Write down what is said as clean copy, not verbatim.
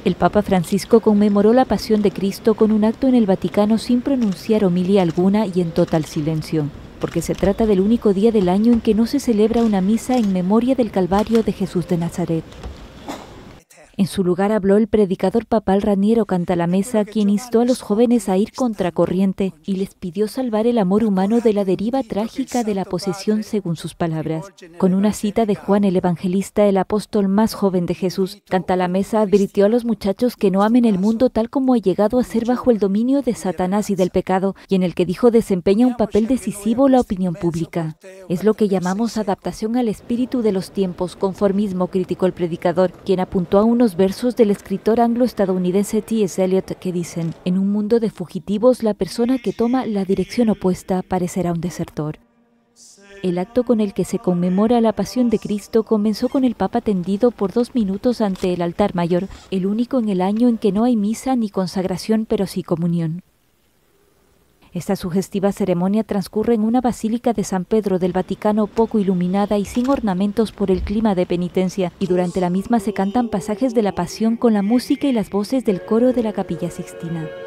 El Papa Francisco conmemoró la Pasión de Cristo con un acto en el Vaticano sin pronunciar homilía alguna y en total silencio, porque se trata del único día del año en que no se celebra una misa en memoria del Calvario de Jesús de Nazaret. En su lugar habló el predicador papal Raniero Cantalamessa, quien instó a los jóvenes a ir contracorriente y les pidió salvar el amor humano de la deriva trágica de la posesión, según sus palabras. Con una cita de Juan el Evangelista, el apóstol más joven de Jesús, Cantalamessa advirtió a los muchachos que no amen el mundo tal como ha llegado a ser bajo el dominio de Satanás y del pecado, y en el que dijo desempeña un papel decisivo la opinión pública. Es lo que llamamos adaptación al espíritu de los tiempos, conformismo, criticó el predicador, quien apuntó a unos versos del escritor anglo-estadounidense T.S. Eliot que dicen: en un mundo de fugitivos, la persona que toma la dirección opuesta parecerá un desertor. El acto con el que se conmemora la Pasión de Cristo comenzó con el Papa tendido por 2 minutos ante el altar mayor, el único en el año en que no hay misa ni consagración, pero sí comunión. Esta sugestiva ceremonia transcurre en una basílica de San Pedro del Vaticano poco iluminada y sin ornamentos por el clima de penitencia, y durante la misma se cantan pasajes de la Pasión con la música y las voces del coro de la Capilla Sixtina.